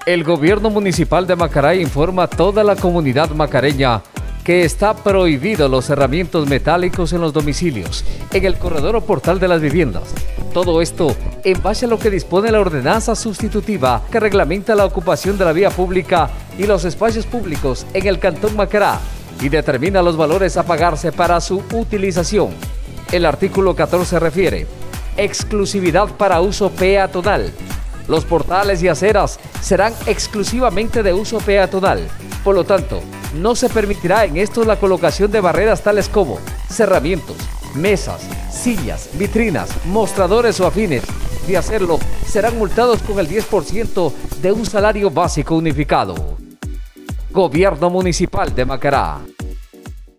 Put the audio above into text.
El gobierno municipal de Macará informa a toda la comunidad macareña que está prohibido los cerramientos metálicos en los domicilios, en el corredor o portal de las viviendas. Todo esto en base a lo que dispone la ordenanza sustitutiva que reglamenta la ocupación de la vía pública y los espacios públicos en el Cantón Macará y determina los valores a pagarse para su utilización. El artículo 14 refiere: exclusividad para uso peatonal. Los portales y aceras serán exclusivamente de uso peatonal. Por lo tanto, no se permitirá en estos la colocación de barreras tales como cerramientos, mesas, sillas, vitrinas, mostradores o afines. De hacerlo, serán multados con el 10% de un salario básico unificado. Gobierno Municipal de Macará.